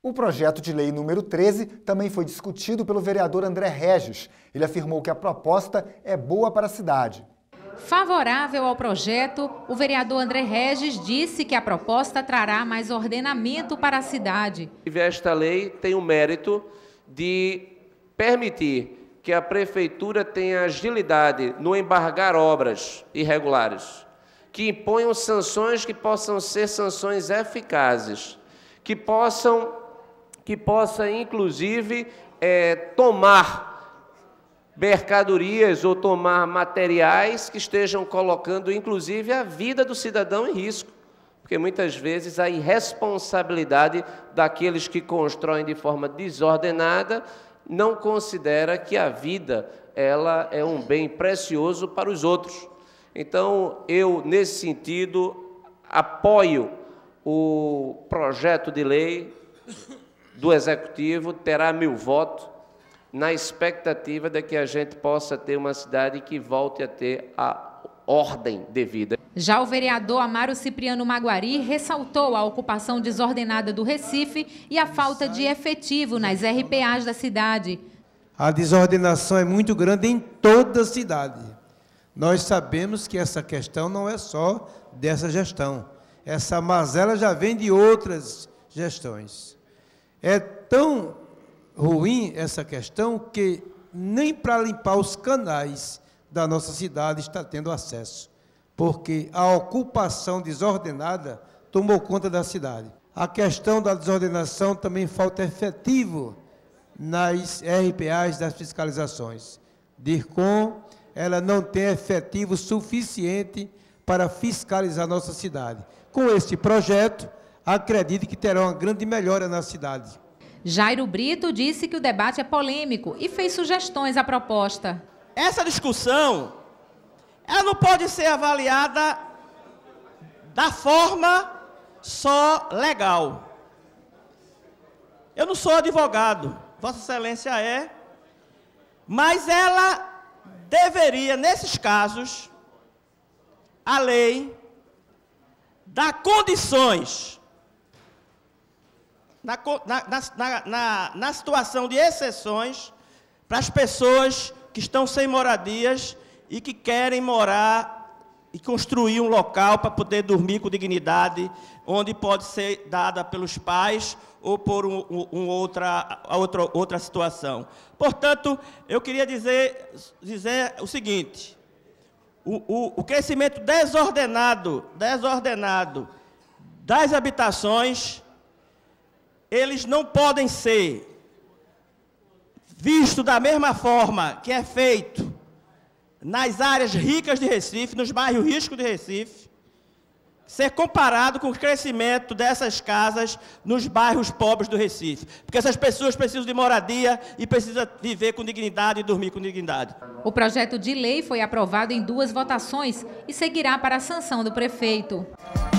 O projeto de lei número 13 também foi discutido pelo vereador André Regis. Ele afirmou que a proposta é boa para a cidade. Favorável ao projeto, o vereador André Regis disse que a proposta trará mais ordenamento para a cidade. Esta lei tem o mérito de permitir que a prefeitura tenha agilidade no embargar obras irregulares, que imponham sanções que possam ser sanções eficazes, que possa inclusive tomar mercadorias ou tomar materiais que estejam colocando inclusive a vida do cidadão em risco, porque muitas vezes a irresponsabilidade daqueles que constroem de forma desordenada não considera que a vida ela é um bem precioso para os outros. Então, eu, nesse sentido, apoio o projeto de lei do Executivo, terá meu voto, na expectativa de que a gente possa ter uma cidade que volte a ter a ordem devida. Já o vereador Amaro Cipriano Maguari ressaltou a ocupação desordenada do Recife e a falta de efetivo nas RPAs da cidade. A desordenação é muito grande em toda a cidade. Nós sabemos que essa questão não é só dessa gestão. Essa mazela já vem de outras gestões. É tão ruim essa questão que nem para limpar os canais da nossa cidade está tendo acesso, porque a ocupação desordenada tomou conta da cidade. A questão da desordenação também falta efetivo nas RPAs das fiscalizações. DIRCOM, ela não tem efetivo suficiente para fiscalizar nossa cidade. Com este projeto, acredito que terá uma grande melhora na cidade. Jairo Brito disse que o debate é polêmico e fez sugestões à proposta. Essa discussão, ela não pode ser avaliada da forma só legal. Eu não sou advogado, Vossa Excelência é, mas ela deveria, nesses casos, a lei dar condições, na situação de exceções, para as pessoas que estão sem moradias e que querem morar e construir um local para poder dormir com dignidade, onde pode ser dada pelos pais ou por outra situação. Portanto, eu queria dizer o seguinte: o crescimento desordenado das habitações, eles não podem ser vistos da mesma forma que é feito nas áreas ricas de Recife, nos bairros ricos de Recife, ser comparado com o crescimento dessas casas nos bairros pobres do Recife. Porque essas pessoas precisam de moradia e precisam viver com dignidade e dormir com dignidade. O projeto de lei foi aprovado em 2 votações e seguirá para a sanção do prefeito.